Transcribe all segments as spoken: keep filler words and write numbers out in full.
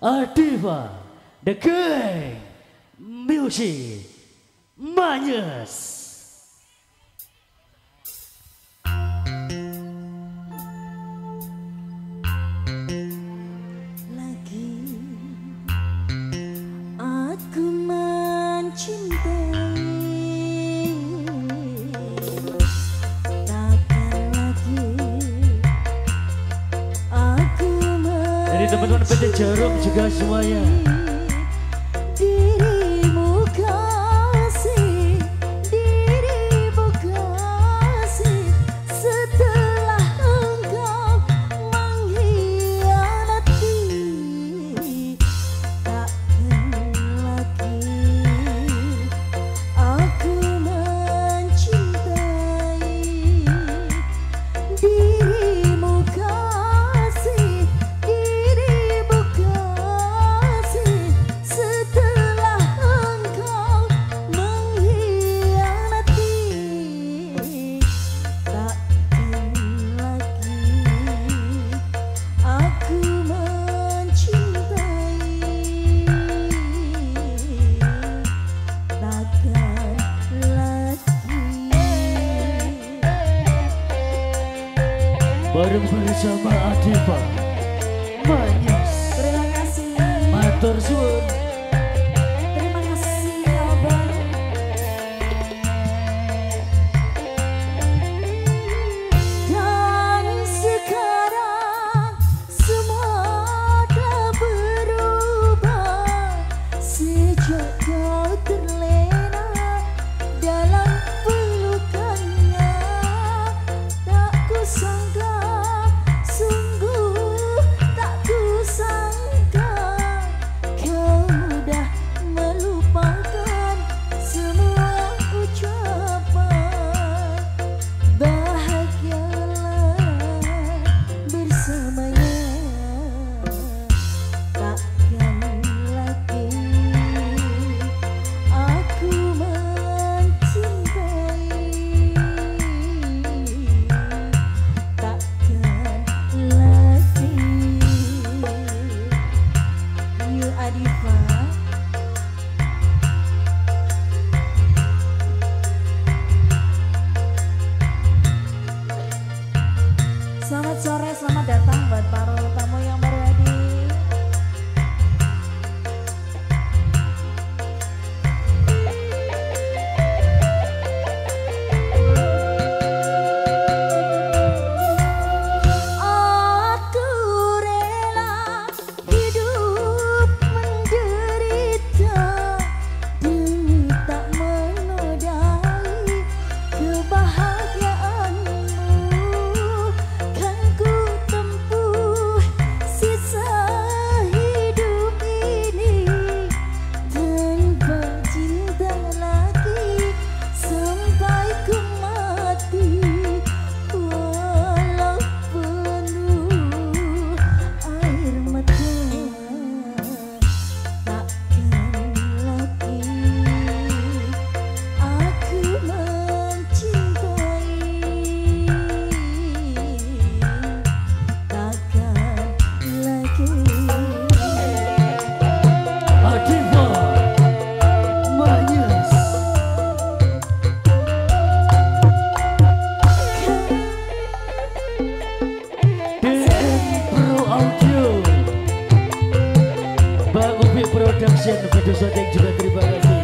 Adiva, The Gang, Music, Manyes. Teman-teman P T Jarum juga semuanya. Dirimu kasih, dirimu kasih, setelah engkau mengkhianati, takkan lagi aku mencintai dirimu kasih. Bareng bersama Adiva, Manyes. Terima kasih. Matur suwun. Terima kasih Abang. Dan sekarang semua telah berubah sejak kau terlena dalam pelukannya. Tak kusangka, sungguh tak kusangka kau dah melupakan semua ucapan. Bahagialah bersamanya, takkan lagi aku mencintai, takkan lagi. You Adiva. Selamat sore, selamat datang buat para tamu yang baru hadir. Aku rela hidup menderita demi tak menodai kebahagiaanmu. Kan ku tempuh sisa hidup ini tanpa cinta lagi sampai ku mati. Walau penuh air mata, takkan lagi aku mencintai, takkan lagi. Adiva, Manyes. D M Pro Audio, Bang Ubi Production, video syuting juga terima kasih.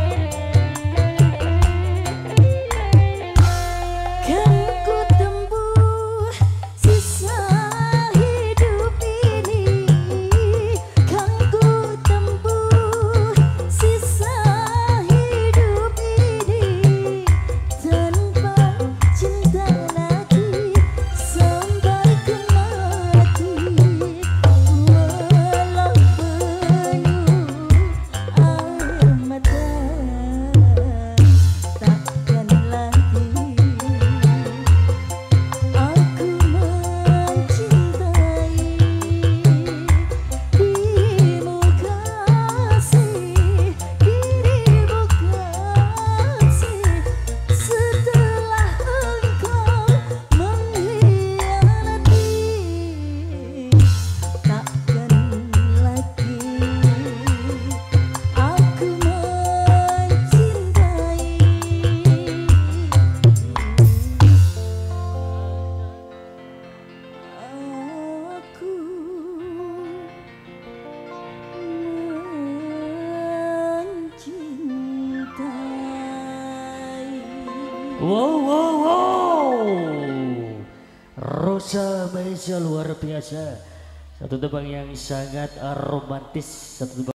Kan ku tempuh sisa hidup ini, kan ku tempuh sisa hidup ini tanpa cinta lagi sampai ku mati. Walau penuh air mata, Wow, wow, wow. Rosa Malaysia luar biasa. Satu tebang yang sangat romantis. Satu tebang